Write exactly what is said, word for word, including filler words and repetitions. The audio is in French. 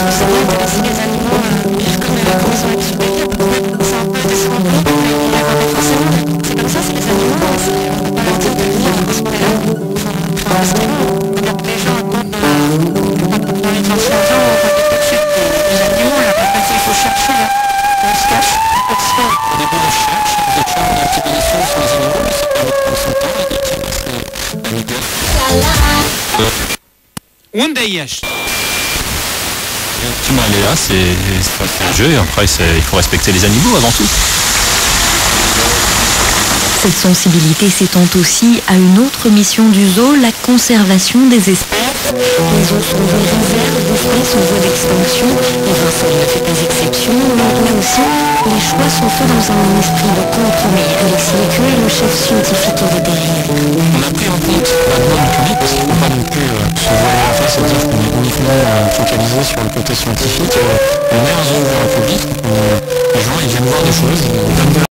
vous avez intéressé les animaux à vivre comme, euh, comme ils ont l'habitude de vivre. C'est un peu décevant pour eux, mais il n'y a pas forcément. C'est comme ça, c'est les animaux, hein, c'est, on ne peut pas leur dire de vivre à ce point-là. Enfin, c'est bon. Regarde les gens dans, dans les transfusions, on voit des petites des animaux, là, par contre, il faut chercher, là. On se cache, on se fait. Au début, on cherche, vous êtes là, on a un petit peu des choses sur les animaux, mais ça permet de prendre son temps et de tirer la idée. ونديش Effectivement, elle est là, c'est c'est un jeu et après c'est- il faut respecter les animaux avant tout. Cette sensibilité s'étend aussi à une autre mission du zoo, la conservation des espèces. Les zoos sont voués réserves d'espèces en voie d'extinction, et Vincent ne fait pas exception, mais là aussi, les choix sont faits dans un esprit de compromis. Alexis Lécuyer est le chef scientifique et vétérinaire. On a pris en compte la demande du public parce qu'il ne faut pas non plus euh, se voiler la face et dire qu'on est uniquement euh, focalisé sur le côté scientifique. Euh, on est un zoo ouvert au public,